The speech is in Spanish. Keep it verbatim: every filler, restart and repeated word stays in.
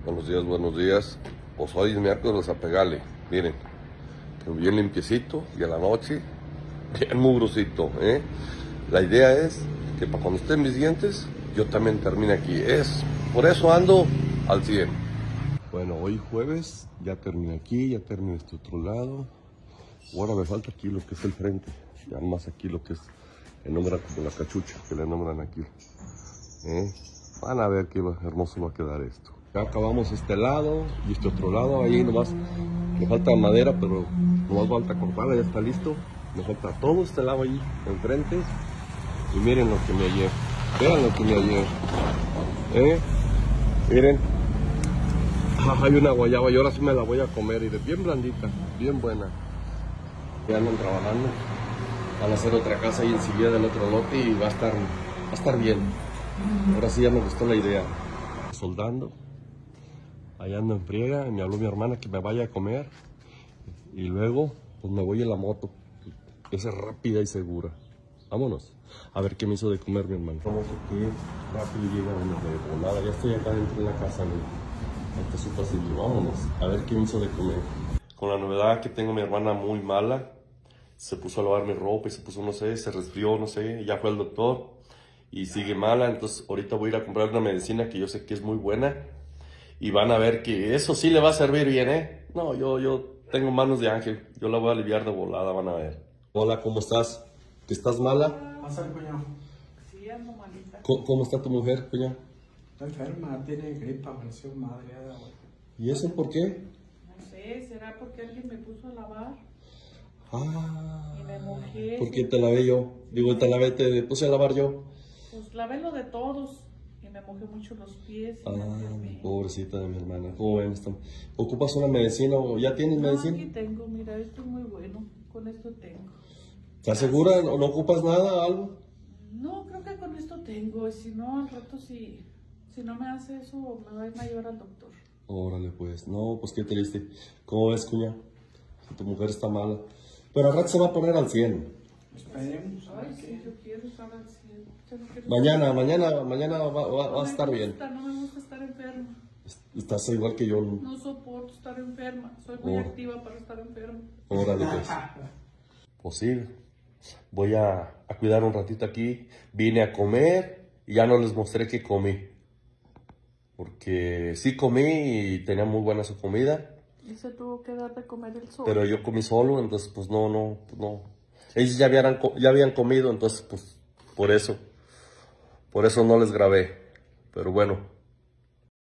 Buenos días, buenos días. Pues hoy es miércoles a pegarle. Miren, bien limpiecito y a la noche bien mugrosito, ¿eh? La idea es que para cuando estén mis dientes, yo también termine aquí. Es, por eso ando al cien. Bueno, hoy jueves, ya terminé aquí, ya terminé este otro lado. Ahora me falta aquí lo que es el frente. Ya más aquí lo que es, le nombran como la cachucha, que le nombran aquí. ¿Eh? Van a ver qué hermoso va a quedar esto. Ya acabamos este lado y este otro lado. Ahí nomás me falta madera, pero nomás falta cortarla, ya está listo. Me falta todo este lado ahí enfrente. Y miren lo que me hallé. Vean lo que me hallé. ¿Eh? Miren. Ah, hay una guayaba y ahora sí me la voy a comer. Y de bien blandita, bien buena. Ya andan trabajando. Van a hacer otra casa ahí enseguida del otro lote y va a estar, va a estar bien. Ahora sí ya me gustó la idea. Soldando. Allá ando en friega, me habló mi hermana que me vaya a comer. Y luego, pues me voy en la moto. Esa es rápida y segura. Vámonos. A ver qué me hizo de comer mi hermano. Vamos aquí, rápido llega uno de volada. Ya estoy acá dentro de la casa, ¿no? Este es su pasillo. Vámonos. A ver qué me hizo de comer. Con la novedad que tengo mi hermana muy mala. Se puso a lavar mi ropa y se puso, no sé, se resfrió, no sé. Ya fue al doctor. Y sigue mala. Entonces ahorita voy a ir a comprar una medicina que yo sé que es muy buena. Y van a ver que eso sí le va a servir bien, ¿eh? No, yo, yo tengo manos de ángel. Yo la voy a aliviar de volada, van a ver. Hola, ¿cómo estás? ¿Que estás mala? Pasa el cuñado. Sí, ando malita. ¿Cómo, cómo está tu mujer, cuñado? Está enferma, tiene gripa, presión madre. ¿Y eso por qué? No sé, ¿será porque alguien me puso a lavar? Ah, Y me mojé. ¿por qué te lavé yo? Digo, te lavé, te puse a lavar yo. Pues lavé lo de todos. Y me mojé mucho los pies. Y Ah, me enfermé. pobrecita de mi hermana. ¿Cómo ven? Está- ¿Ocupas una medicina o ya tienes No, medicina? aquí tengo, mira, esto es muy bueno. Con esto tengo. ¿Estás segura? ¿No, no ocupas nada, algo? No, creo que con esto tengo. Y si no, al rato si, si no me hace eso, me va a ir a llevar al doctor. Órale, pues. No, pues qué triste. ¿Cómo ves, cuña? Si tu mujer está mala. Pero al rato se va a poner al cien. Esperemos. a ver Ay, qué. sí, yo quiero estar al cien. Yo no quiero Mañana, estar- mañana, mañana va, va- No va a me estar bien. gusta, No me gusta estar enferma. Estás igual que yo. No soporto estar enferma. Soy muy Oh. activa para estar enferma. Órale, pues. Pues sí. Voy a, a cuidar un ratito aquí. Vine a comer y ya no les mostré que comí. Porque sí comí y tenía muy buena su comida. Y se tuvo que dar de comer el sol. Pero yo comí solo, entonces pues no, no, pues, no. Ellos ya habían, co- ya habían comido, entonces pues por eso. Por eso no les grabé. Pero bueno.